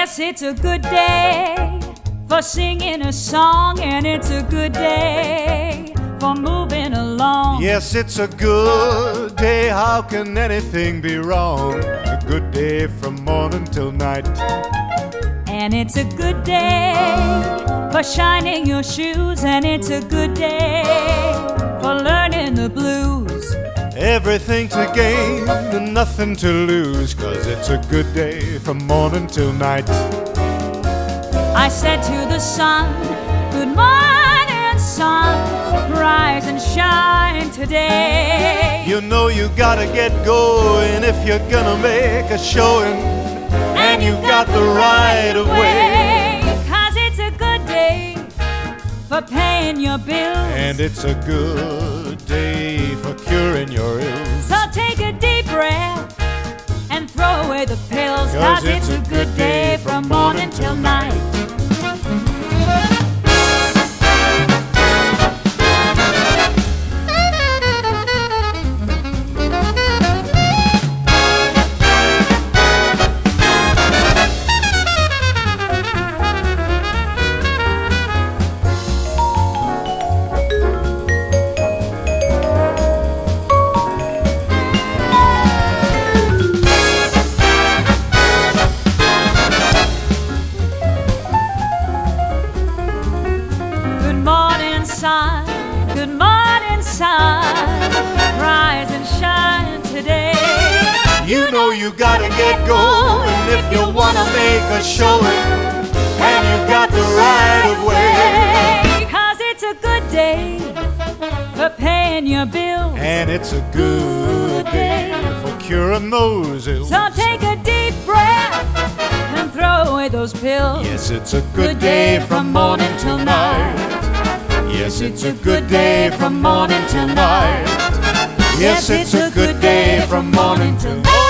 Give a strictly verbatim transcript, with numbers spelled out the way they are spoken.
Yes, it's a good day for singing a song, and it's a good day for moving along. Yes, it's a good day, how can anything be wrong? A good day from morning till night. And it's a good day for shining your shoes, and it's a good day for learning the blues. Everything to gain and nothing to lose, 'cause it's a good day from morning till night. I said to the sun, good morning, sun, rise and shine today. You know you gotta get going if you're gonna make a showing, and you've got the right of way. 'Cause it's a good day for paying your bills, and it's a good day for curing your ills. So take a deep breath and throw away the pills, 'cause it's a good day from morning till night. You know you gotta get going if you wanna make a showing, and you've got the right of way. 'Cause it's a good day for paying your bills, and it's a good day for curing those ills. So take a deep breath and throw away those pills. Yes, it's a good day from morning till night. Yes, it's a good day from morning till night. Yes, it's a good day from morning till night.